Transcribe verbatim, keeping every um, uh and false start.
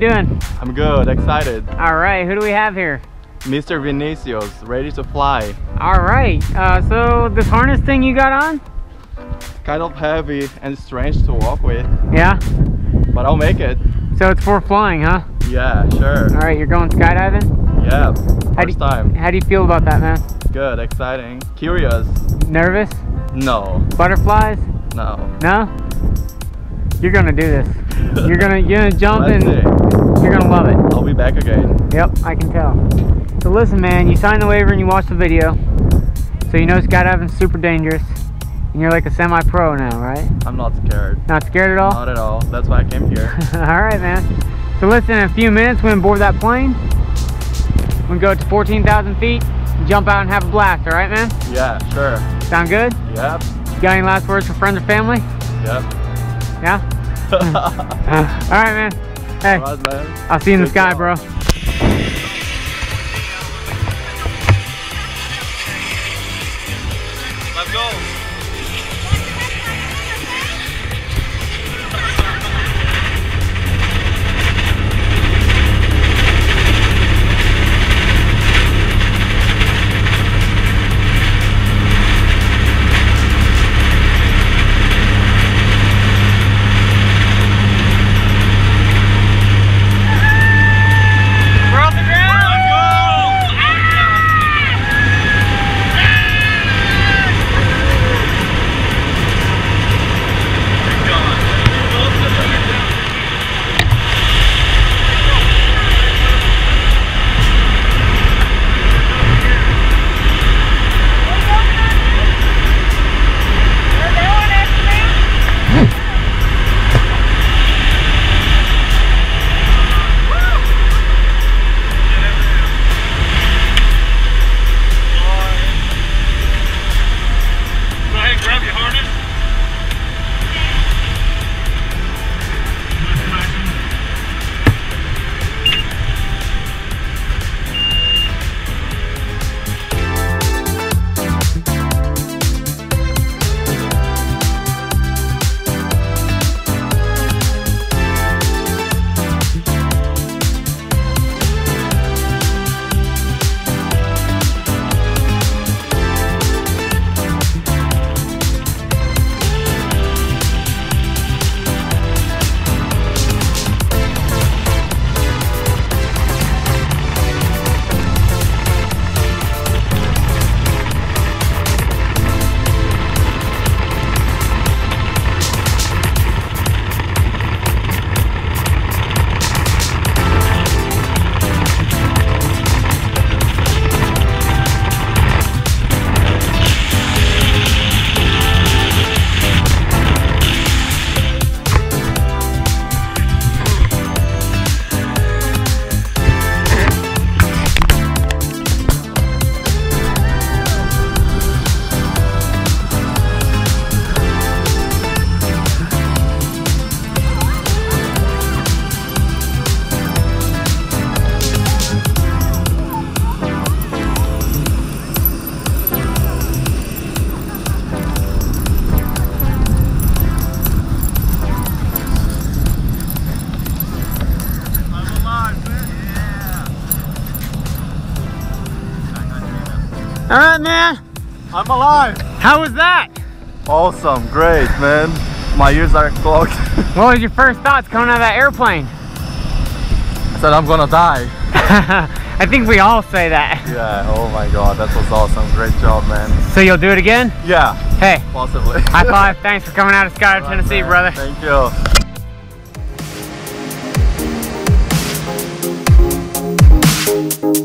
doing? I'm good, excited. All right, who do we have here? Mister Vinicius, ready to fly. All right, uh, so this harness thing you got on? Kind of heavy and strange to walk with. Yeah? But I'll make it. So it's for flying, huh? Yeah, sure. All right, you're going skydiving? Yeah, how first do, time. How do you feel about that, man? Good, exciting. Curious. Nervous? No. Butterflies? No. No? You're gonna do this. You're gonna you're gonna jump Let's and see. You're gonna love it. I'll be back again. Yep, I can tell. So listen, man, you signed the waiver and you watched the video, so you know skydiving's super dangerous, and you're like a semi-pro now, right? I'm not scared. Not scared at all? Not at all. That's why I came here. All right, man. So listen, in a few minutes, we're gonna board that plane. We go to fourteen thousand feet, jump out and have a blast. All right, man? Yeah, sure. Sound good? Yep. You got any last words for friends or family? Yep. Yeah? All right, man. Hey, All right, man. I'll see you in the Good sky, job. bro. Let's go. All right, man. I'm alive. How was that? Awesome, great, man. My ears are clogged. What was your first thoughts coming out of that airplane? I said I'm gonna die. I think we all say that. Yeah, oh my god, that was awesome. Great job, man. So you'll do it again? Yeah, Hey, possibly. high five. Thanks for coming out of Skydive, Tennessee, brother. Thank you.